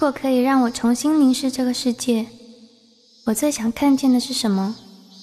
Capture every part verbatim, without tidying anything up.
果可以让我重新凝视这个世界，我最想看见的是什么？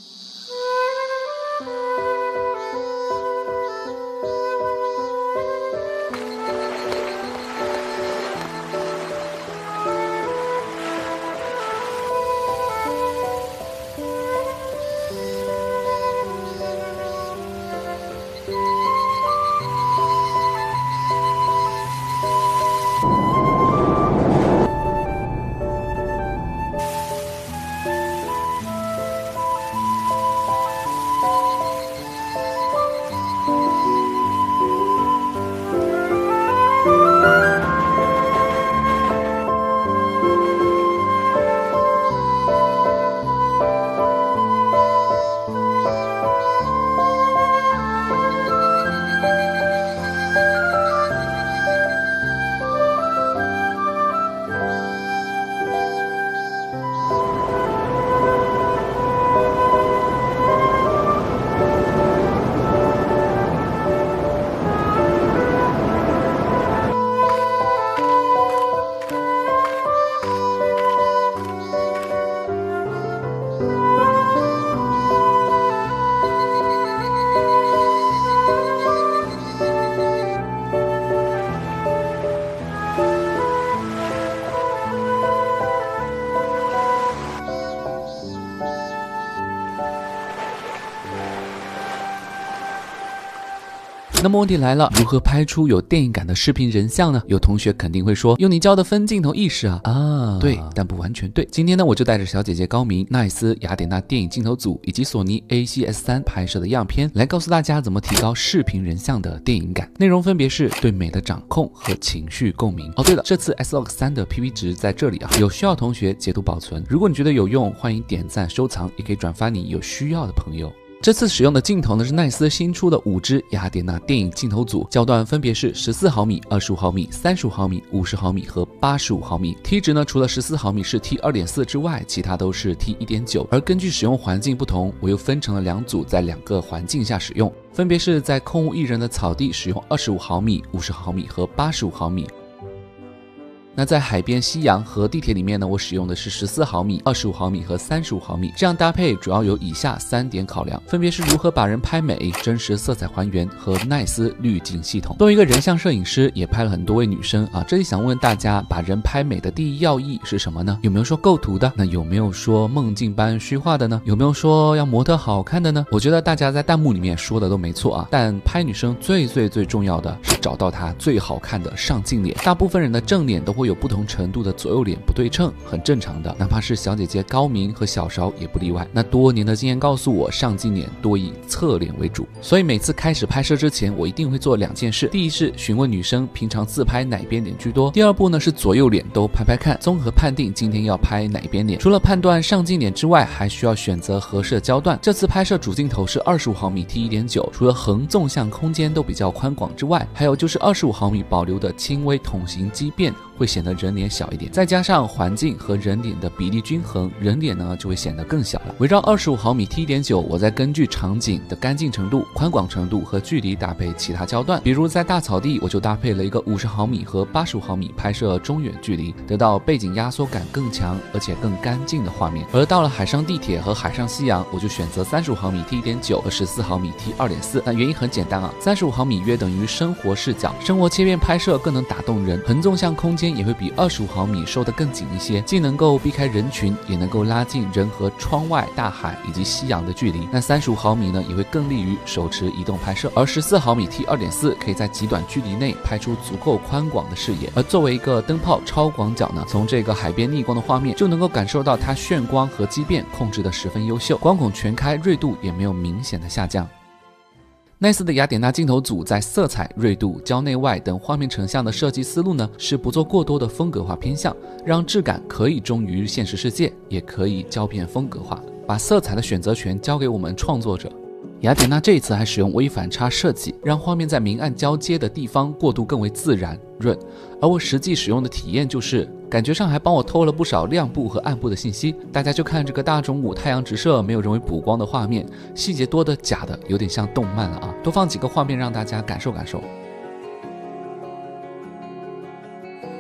那么问题来了，如何拍出有电影感的视频人像呢？有同学肯定会说，用你教的分镜头意识啊啊，对，但不完全对。今天呢，我就带着小姐姐高明、奈斯、雅典娜电影镜头组以及索尼 A C S 三拍摄的样片，来告诉大家怎么提高视频人像的电影感。内容分别是对美的掌控和情绪共鸣。哦，对了，这次 S L X 三的 P V 值在这里啊，有需要同学截图保存。如果你觉得有用，欢迎点赞收藏，也可以转发你有需要的朋友。这次使用的镜头呢是奈斯新出的五支雅典娜电影镜头组，焦段分别是十四毫米、二十五毫米、三十五毫米、五十毫米和八十五毫米。T 值呢除了十四毫米是 T 二点四 之外，其他都是 T 一点九。而根据使用环境不同，我又分成了两组，在两个环境下使用，分别是在空无一人的草地使用二十五毫米、五十毫米和八十五毫米。那在海边、夕阳和地铁里面呢，我使用的是十四毫米、二十五毫米和三十五毫米。这样搭配主要有以下三点考量，分别是如何把人拍美、真实色彩还原和奈斯滤镜系统。作为一个人像摄影师，也拍了很多位女生啊，这里想问大家，把人拍美的第一要义是什么呢？有没有说构图的？那有没有说梦境般虚化的呢？有没有说要模特好看的呢？我觉得大家在弹幕里面说的都没错啊，但拍女生最最最重要的是找到她最好看的上镜脸。大部分人的正脸都会有不同程度的左右脸不对称，很正常的，哪怕是小姐姐高明和小勺也不例外。那多年的经验告诉我，上镜脸多以侧脸为主，所以每次开始拍摄之前，我一定会做两件事。第一是询问女生平常自拍哪边脸居多，第二步呢是左右脸都拍拍看，综合判定今天要拍哪边脸。除了判断上镜脸之外，还需要选择合适的焦段。这次拍摄主镜头是二十五毫米 T 一点九，除了横纵向空间都比较宽广之外，还有就是二十五毫米保留的轻微筒形畸变，会显得人脸小一点，再加上环境和人脸的比例均衡，人脸呢就会显得更小了。围绕二十五毫米 T 一点九，我再根据场景的干净程度、宽广程度和距离搭配其他焦段。比如在大草地，我就搭配了一个五十毫米和八十五毫米拍摄中远距离，得到背景压缩感更强而且更干净的画面。而到了海上地铁和海上夕阳，我就选择三十五毫米 T 一点九和十四毫米 T 二点四。那原因很简单啊，三十五毫米约等于生活视角，生活切片拍摄更能打动人，横纵向空间也会比二十五毫米收得更紧一些，既能够避开人群，也能够拉近人和窗外、大海以及夕阳的距离。那三十五毫米呢，也会更利于手持移动拍摄，而十四毫米 T 二点四 可以在极短距离内拍出足够宽广的视野。而作为一个灯泡超广角呢，从这个海边逆光的画面就能够感受到它眩光和畸变控制得十分优秀，光孔全开，锐度也没有明显的下降。奈斯的雅典娜镜头组在色彩、锐度、焦内外等画面成像的设计思路呢，是不做过多的风格化偏向，让质感可以忠于现实世界，也可以胶片风格化，把色彩的选择权交给我们创作者。雅典娜这一次还使用微反差设计，让画面在明暗交接的地方过渡更为自然润，而我实际使用的体验就是感觉上还帮我偷了不少亮部和暗部的信息。大家就看这个大中午太阳直射没有人为补光的画面，细节多的假的有点像动漫了啊！多放几个画面让大家感受感受。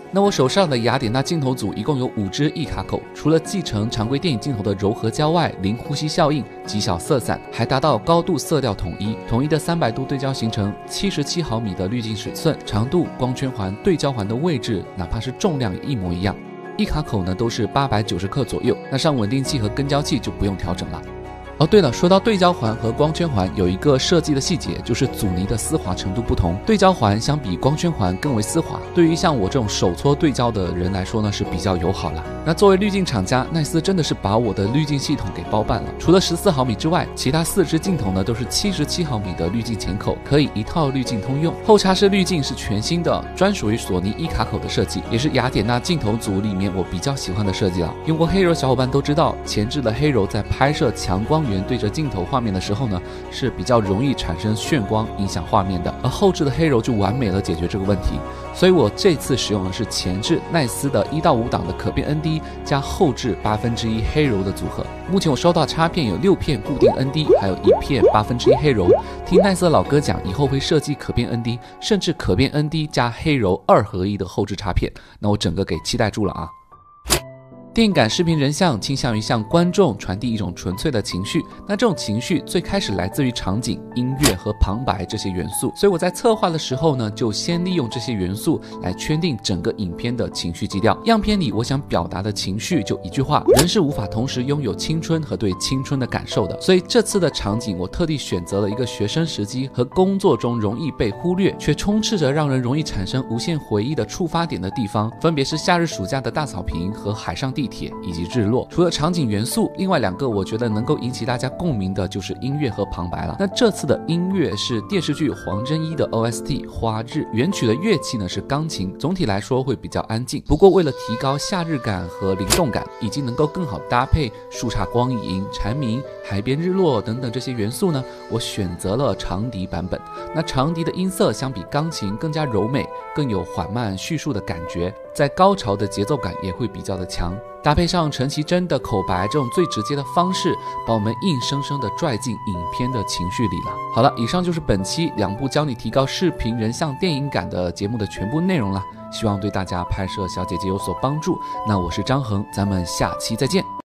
那我手上的雅典娜镜头组一共有五支 E 卡口，除了继承常规电影镜头的柔和焦外、零呼吸效应、极小色散，还达到高度色调统一。统一的三百度对焦形成，七十七毫米的滤镜尺寸、长度、光圈环、对焦环的位置，哪怕是重量也一模一样。E 卡口呢都是八百九十克左右，那上稳定器和跟焦器就不用调整了。哦，对了，说到对焦环和光圈环，有一个设计的细节，就是阻尼的丝滑程度不同。对焦环相比光圈环更为丝滑，对于像我这种手搓对焦的人来说呢，是比较友好了。那作为滤镜厂家，奈斯真的是把我的滤镜系统给包办了。除了十四毫米之外，其他四支镜头呢都是七十七毫米的滤镜前口，可以一套滤镜通用。后插式滤镜是全新的，专属于索尼 E 卡口的设计，也是雅典娜镜头组里面我比较喜欢的设计了。用过黑柔小伙伴都知道，前置的黑柔在拍摄强光源对着镜头画面的时候呢，是比较容易产生眩光，影响画面的。而后置的黑柔就完美了解决这个问题。所以我这次使用的是前置奈斯的一到五档的可变 N D 加后置八分之一黑柔的组合。目前我收到插片有六片固定 N D， 还有一片八分之一黑柔。听奈斯的老哥讲，以后会设计可变 N D， 甚至可变 N D 加黑柔二合一的后置插片。那我整个给期待住了啊！电影感视频人像倾向于向观众传递一种纯粹的情绪，那这种情绪最开始来自于场景、音乐和旁白这些元素，所以我在策划的时候呢，就先利用这些元素来圈定整个影片的情绪基调。样片里我想表达的情绪就一句话：人是无法同时拥有青春和对青春的感受的。所以这次的场景我特地选择了一个学生时期和工作中容易被忽略却充斥着让人容易产生无限回忆的触发点的地方，分别是夏日暑假的大草坪和海上地铁以及日落。除了场景元素，另外两个我觉得能够引起大家共鸣的就是音乐和旁白了。那这次的音乐是电视剧黄真一的 O S T 花日，原曲的乐器呢是钢琴，总体来说会比较安静。不过为了提高夏日感和灵动感，以及能够更好搭配树杈光影、蝉鸣、海边日落等等这些元素呢，我选择了长笛版本。那长笛的音色相比钢琴更加柔美，更有缓慢叙述的感觉，在高潮的节奏感也会比较的强。搭配上陈绮贞的口白，这种最直接的方式，把我们硬生生的拽进影片的情绪里了。好了，以上就是本期两部教你提高视频人像电影感的节目的全部内容了，希望对大家拍摄小姐姐有所帮助。那我是张恒，咱们下期再见。